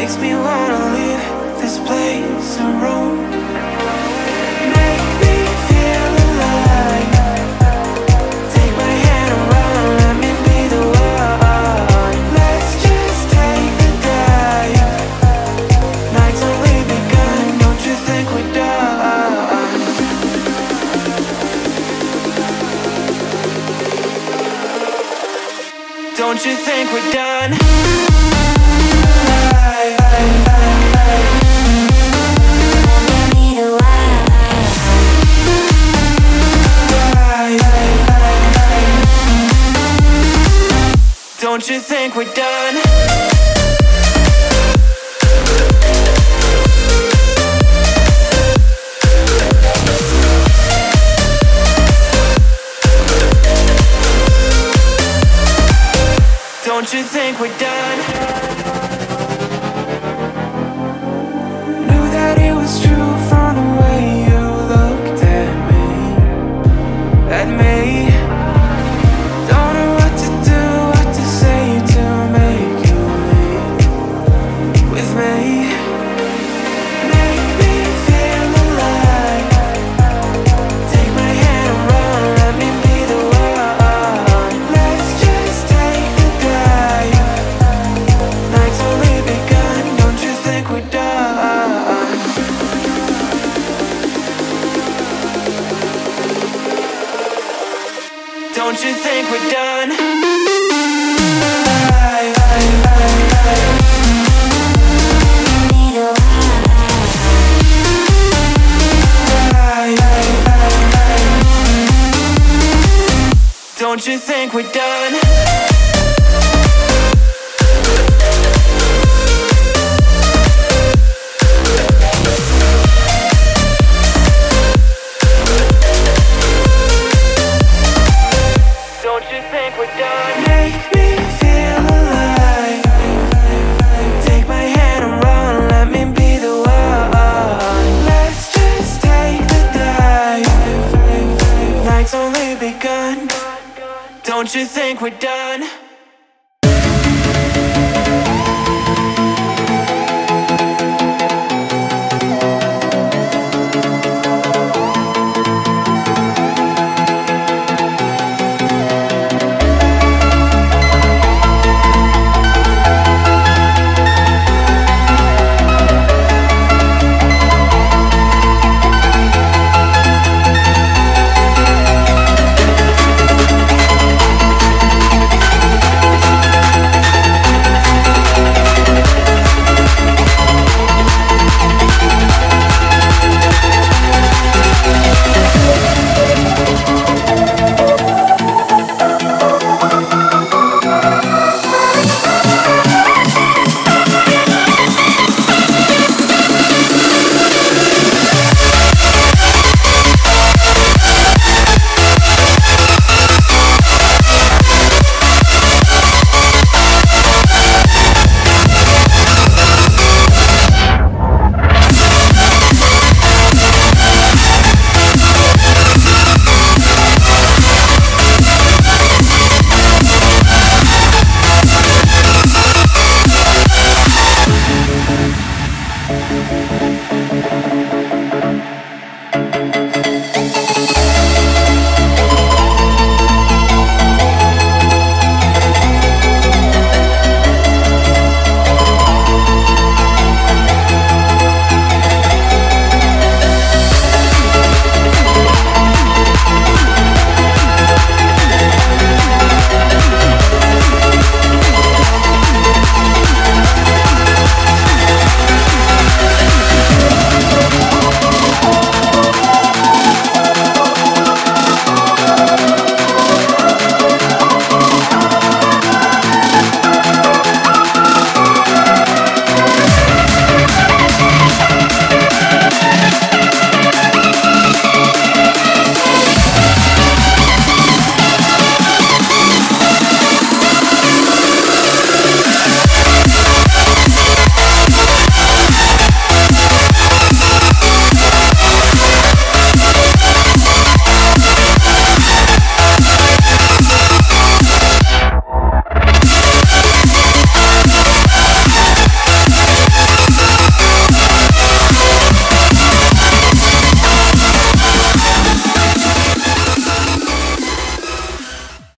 makes me wanna leave this place alone. Make me feel alive. Take my hand around, let me be the one. Let's just take the dive. Night's only begun, don't you think we're done? Don't you think we're done? Don't you think we're done? Don't you think we're done? Knew that it was true from the way you looked at me. At me. Don't know what to do, what to say to make you leave with me. Make me feel alive. Take my hand around, let me be the one. Let's just take the dive. Night's only begun, don't you think we're done? Don't you think we're done? Don't you think we're done? Don't you think we're done? Make me feel alive. Take my hand around, let me be the one. Let's just take the dive. Night's only begun. Don't you think we're done?